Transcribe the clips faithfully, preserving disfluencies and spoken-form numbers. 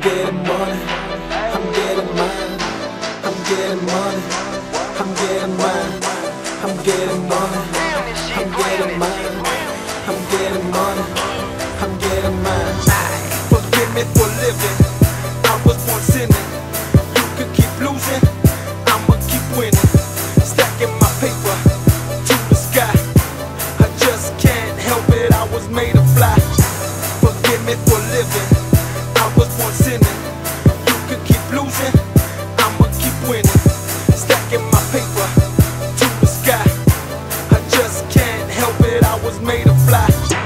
getting money, I'm getting mine. I'm getting money, I'm getting mine. I'm getting money, I'm getting mine. I'm getting money, I'm getting mine. Forgive me for living, I was born sinning. You could keep losing, I'ma keep winning. Stacking my paper to the sky. I just can't help it, I was made to fly. Forgive me for living, I was born sinning. You could keep losing, I'ma keep winning. Stacking my paper to the sky. I just can't help it, I was made to fly.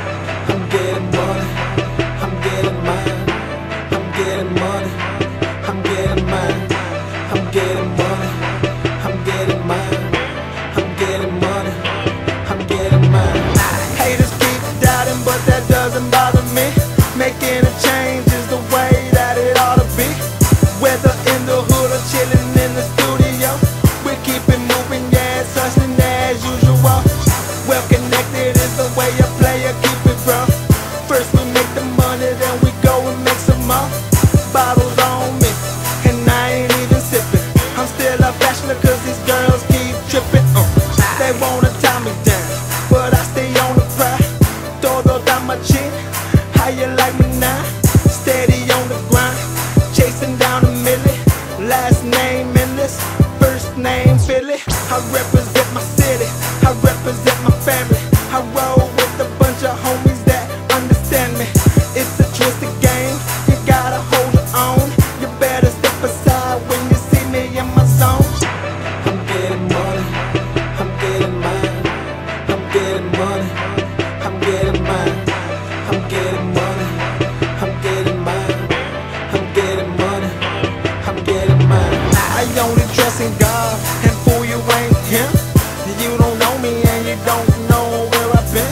I'm getting money, I'm getting mine. I'm getting money, I'm getting mine. I'm getting money, I'm getting mine. I'm getting money, I'm getting mine. Haters keep doubting, but that doesn't bother me. Making a change is the way that it ought to be. Whether in the hood or chilling in the studio, we keep it moving, yeah, it's hustling as usual. Well connected is the way a player keep it, bro. First we make the money, then we go and make some more. Bottles on me, and I ain't even sipping. I'm still a bachelor cause these girls keep tripping. uh. They wanna tie me down, but I stay on the pride. Todo down my chin, how you like me now? Steady on the grind, chasing down a milli. Last name endless, first name Philly. I represent my city, I represent my family. I roll with a bunch of homies that understand me. It's a twisted game, you gotta hold your own. You better step aside when you see me in my zone. I'm getting money, I'm getting mine. I'm getting money, I'm getting mine. I'm getting money, I'm getting mine. I'm getting money, I'm getting mine. I only trust in God, and fool you ain't him. You don't know me and you don't know where I've been.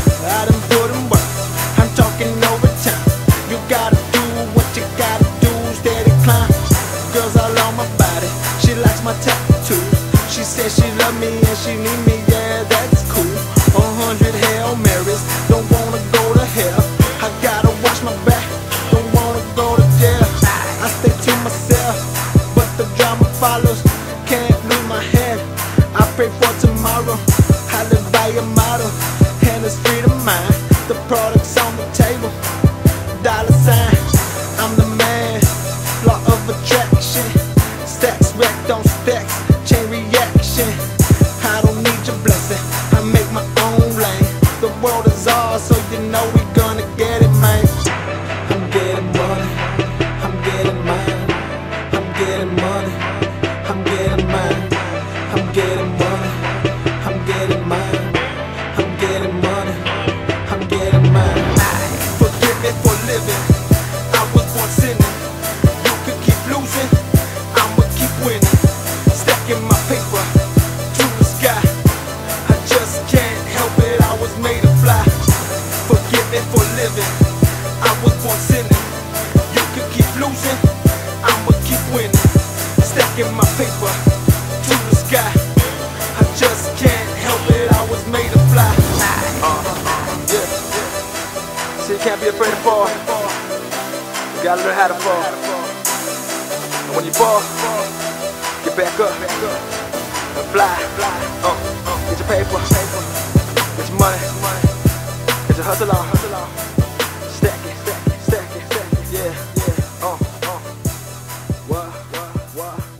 I done put in work, I'm talking overtime. You gotta do what you gotta do, steady climb. Girls all on my body, she likes my tattoos. She says she love me and she need me, yeah, that's cool. A hundred Hail Marys, don't wanna go to hell. I gotta watch my back, don't wanna go to jail. I stay to myself, but the drama follows. Can't lose my head, I pray for tomorrow. I live by a motto, and it's freedom mine. The products on the table, dollar sign. I'm the man, law of attraction. Stacks racked on stacks, chain reaction. I don't need your blessing, I make my own lane. The world is ours, so you know we gonna get it, man. I'm getting money, I'm getting mine. I'm getting money, I'm getting mine. I'm getting money, I'm getting mine. I'm getting money, I'm getting mine. Forgive me for living, I was born sinning. You could keep losing, I'ma keep winning. Stacking my paper to the sky. I just can't help it, I was made to fly. Forgive me for living, I was born sinning. You could keep losing, I'ma keep winning. Stacking my paper to the sky. I just can't help it, I was made to fly. Uh, yeah. See, you can't be afraid to fall. You gotta learn how to fall. And when you fall, get back up and fly. Uh, get your paper, get your money, get your hustle on. Stack it, stack it, stack it, stack it. Yeah, yeah. Uh, uh. What, what, what?